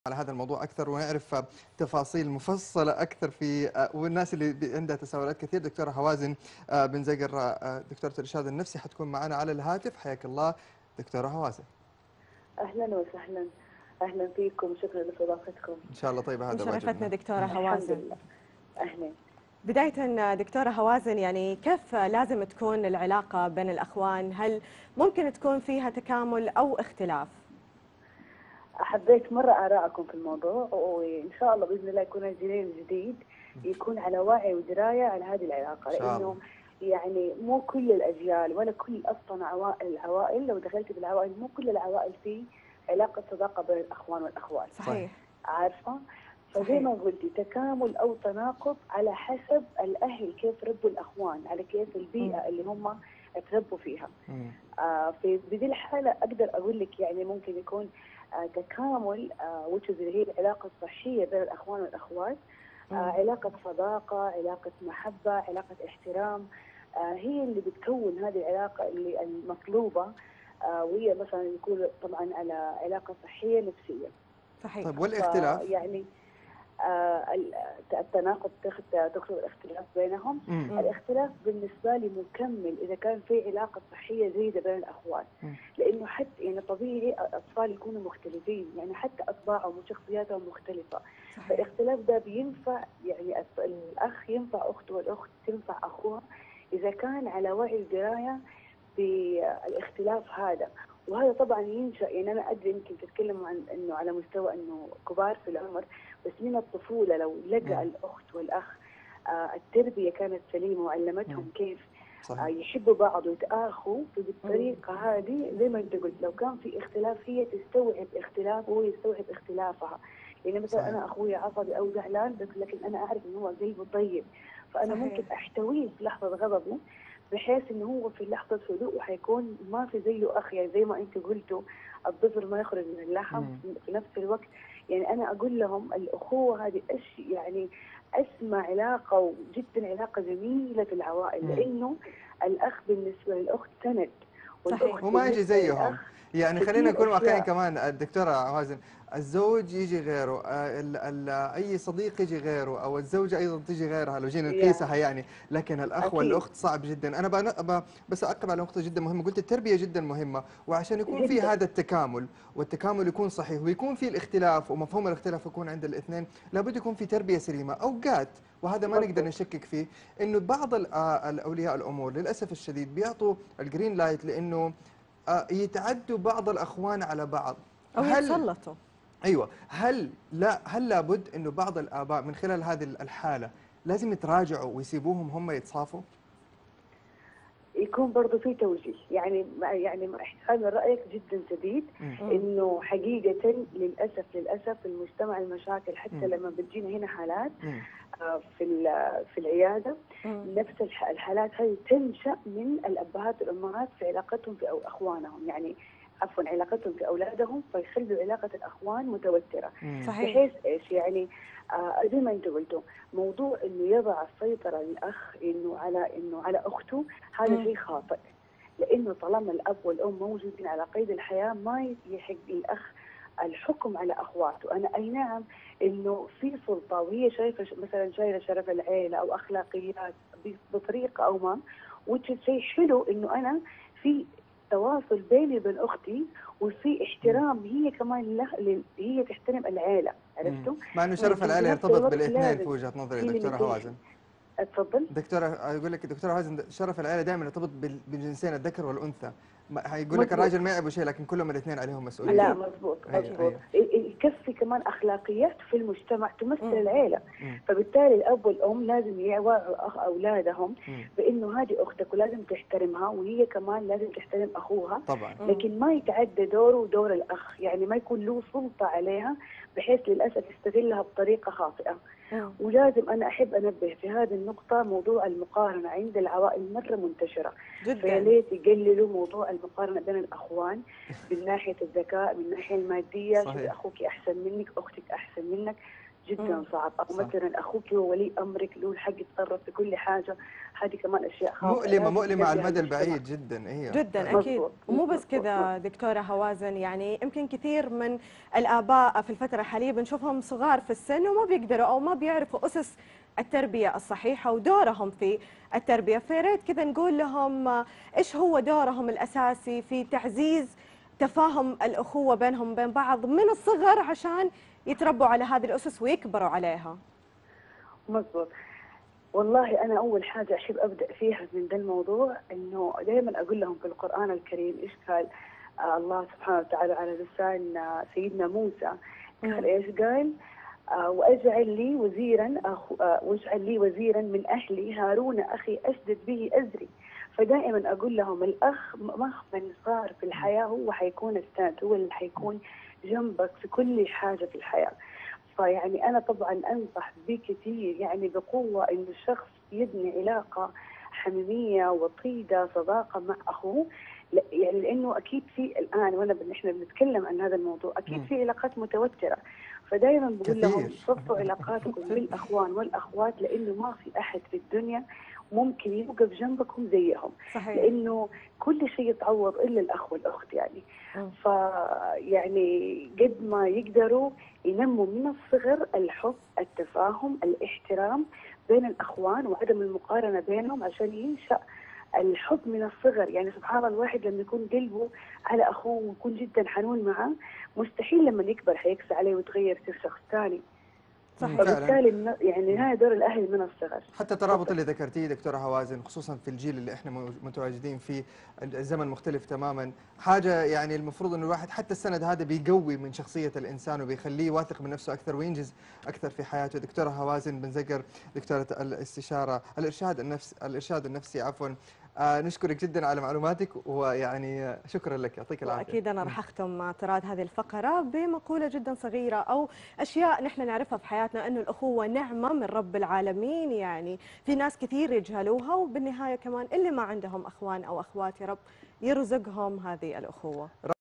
على هذا الموضوع أكثر ونعرف تفاصيل مفصلة أكثر في والناس اللي عندها تساؤلات كثير. دكتورة هوازن بن زقر، دكتورة الإرشاد النفسي، حتكون معنا على الهاتف. حياك الله دكتورة هوازن. أهلا وسهلا، أهلا فيكم، شكرا لاستضافتكم. إن شاء الله. طيب هذا شرفتنا واجبنا. دكتورة الحمد هوازن. لله. أهلا. بداية دكتورة هوازن، يعني كيف لازم تكون العلاقة بين الأخوان؟ هل ممكن تكون فيها تكامل أو اختلاف؟ حبيت مرة آراءكم في الموضوع، وإن شاء الله بإذن الله يكون الجيل الجديد يكون على وعي ودراية على هذه العلاقة، لأنه يعني مو كل الأجيال ولا كل أصلا العوائل، لو دخلت بالعوائل مو كل العوائل في علاقة صداقة بين الأخوان والأخوات. صحيح. عارفة؟ فزي ما قلتي تكامل أو تناقض على حسب الأهل كيف ربوا الأخوان، على كيف البيئة اللي هم تربوا فيها. في بذي الحالة أقدر أقول لك يعني ممكن يكون تكامل اللي هي العلاقة الصحية بين الأخوان والأخوات، علاقة صداقة، علاقة محبة، علاقة احترام، هي اللي بتكون هذه العلاقة اللي المطلوبة، وهي مثلا يكون طبعا على علاقة صحية نفسية. صحيح. طيب والاختلاف؟ يعني التناقض تقصد الاختلاف بينهم. الاختلاف بالنسبة لي مكمل إذا كان في علاقة صحية جيدة بين الأخوان، لأنه حتى يعني طبيعي الأطفال يكونوا مختلفين، يعني حتى أطباعهم وشخصياتهم مختلفة. فالاختلاف ده بينفع يعني الأخ ينفع أخته والأخت تنفع أخوها إذا كان على وعي ودراية بالاختلاف هذا. وهذا طبعا ينشأ، يعني أنا أدري يمكن تتكلموا عن إنه على مستوى إنه كبار في العمر، بس من الطفولة لو لقى الأخت والأخ التربية كانت سليمة وعلمتهم كيف يحبوا بعض ويتآخوا بالطريقة هذه، زي ما أنت قلت لو كان في اختلاف هي تستوعب اختلافه وهو يستوعب اختلافها. يعني مثلا أنا أخوي عصبي أو زعلان، بس لكن أنا أعرف إنه هو قلبه طيب، فأنا ممكن أحتويه في لحظة غضبه بحيث انه هو في لحظه هدوء وحيكون ما في زيه اخ. يعني زي ما انت قلتوا الطفل ما يخرج من اللحم. في نفس الوقت يعني انا اقول لهم الاخوه هذه يعني اسمى علاقه وجدا علاقه جميله في العوائل، لانه الاخ بالنسبه للاخت سند، صحيح. وما يجي زيهم. يعني خلينا نكون واقعيين كمان الدكتورة هوازن، الزوج يجي غيره، اي صديق يجي غيره، او الزوجه ايضا تجي غيرها لو جينا نقيسها يعني. لكن الاخ والاخت صعب جدا. انا بس اعقب على نقطه جدا مهمه، قلت التربيه جدا مهمه، وعشان يكون في هذا التكامل والتكامل يكون صحيح ويكون في الاختلاف ومفهوم الاختلاف يكون عند الاثنين، لابد يكون في تربيه سليمه. اوقات وهذا ما نقدر نشكك فيه انه بعض الاولياء الامور للاسف الشديد بيعطوا الجرين لايت لانه يتعدوا بعض الاخوان على بعض او يتسلطوا. ايوه، هل لابد انه بعض الاباء من خلال هذه الحاله لازم يتراجعوا ويسيبوهم هم يتصافوا؟ يكون برضه في توجيه، يعني مع احترام رايك جدا شديد، انه حقيقه للاسف في المجتمع المشاكل حتى لما بتجينا هنا حالات في العياده، نفس الحالات هذه تنشا من الابهات والامهات في علاقتهم في اخوانهم، يعني عفوا علاقتهم في اولادهم، فيخلوا علاقه الاخوان متوتره. بحيث ايش يعني زي ما انتم قلتوا، موضوع انه يضع السيطره للاخ انه على اخته، هذا شيء خاطئ، لانه طالما الاب والام موجودين على قيد الحياه ما يحق للاخ الحكم على اخواته. انا اي نعم انه في سلطه وهي شايفه مثلا شايله شرف العيله او اخلاقيات بطريقه او ما، شيء حلو انه انا في تواصل بيني وبين اختي وفي احترام هي كمان هي تحترم العيله، عرفتوا؟ مع انه شرف العيله يرتبط بالاثنين في وجهه نظري دكتوره هوازن. اتفضل دكتوره. اقول لك دكتوره هوازن، شرف العيله دائما يرتبط بالجنسين الذكر والانثى. يقول لك الراجل ما يعيبه شيء، لكن كلهم الاثنين عليهم مسؤوليه. لا مضبوط. يكفي كمان اخلاقيات في المجتمع تمثل العيله. فبالتالي الاب والام لازم يوعوا اولادهم بانه هذه اختك ولازم تحترمها، وهي كمان لازم تحترم اخوها طبعا. لكن ما يتعدى دوره ودور الاخ، يعني ما يكون له سلطه عليها بحيث للاسف يستغلها بطريقه خاطئه. ولازم أنا أحب أنبه في هذه النقطة، موضوع المقارنة عند العوائل مرة منتشرة جدا، فياليت يقللوا موضوع المقارنة بين الأخوان من ناحية الذكاء، من الناحية المادية. شوفي أخوك أحسن منك، أختك أحسن منك، جدا صعب، او مثلا اخوك هو ولي امرك له الحق يتصرف في كل حاجه، هذه كمان اشياء خاطئه مؤلمه على المدى البعيد جدا. هي جدا اكيد. ومو بس كذا دكتوره هوازن، يعني يمكن كثير من الاباء في الفتره الحاليه بنشوفهم صغار في السن وما بيقدروا او ما بيعرفوا اسس التربيه الصحيحه ودورهم في التربيه، فياريت كذا نقول لهم ايش هو دورهم الاساسي في تعزيز تفاهم الاخوه بينهم وبين بعض من الصغر عشان يتربوا على هذه الاسس ويكبروا عليها. مضبوط. والله أنا أول حاجة أحب أبدأ فيها من ذا الموضوع إنه دائما أقول لهم في القرآن الكريم إيش قال الله سبحانه وتعالى على لسان سيدنا موسى. قال إيش قال؟ واجعل لي وزيرا من أهلي هارون أخي أشدد به أزري. فدائما أقول لهم الأخ مهما صار في الحياة هو حيكون السند، هو اللي حيكون جنبك في كل حاجة في الحياة. فيعني أنا طبعا أنصح بكثير يعني بقوة إنه الشخص يبني علاقة حميمية وطيدة صداقة مع أخوه، يعني لأنه أكيد في الآن وأنا إحنا بنتكلم عن هذا الموضوع أكيد في علاقات متوترة، فدائما بقول لهم صفوا علاقاتكم بالأخوان والأخوات، لأنه ما في أحد في الدنيا ممكن يوقف جنبكم زيهم. صحيح. لأنه كل شيء يتعوض إلا الأخ والأخت يعني. فيعني قد ما يقدروا ينموا من الصغر الحب، التفاهم، الاحترام بين الأخوان وعدم المقارنة بينهم عشان ينشأ الحب من الصغر. يعني سبحان الله الواحد لما يكون قلبه على أخوه ويكون جدا حنون معه مستحيل لما يكبر حيكسى عليه ويتغير يصير شخص ثاني. صحيح. فبالتالي يعني هذا دور الأهل من الصغر. حتى الترابط اللي ذكرتيه دكتورة هوازن خصوصا في الجيل اللي احنا متواجدين فيه، الزمن مختلف تماما، حاجة يعني المفروض انه الواحد حتى السند هذا بيقوي من شخصية الإنسان وبيخليه واثق من نفسه أكثر وينجز أكثر في حياته. دكتورة هوازن بن زقر، دكتورة الإرشاد النفسي عفوا، نشكرك جدا على معلوماتك، ويعني شكرا لك، يعطيك العافيه. اكيد انا راح اختم طراد هذه الفقره بمقوله جدا صغيره او اشياء نحن نعرفها في حياتنا، انه الاخوه نعمه من رب العالمين. يعني في ناس كثير يجهلوها، وبالنهايه كمان اللي ما عندهم اخوان او اخوات يا رب يرزقهم هذه الاخوه.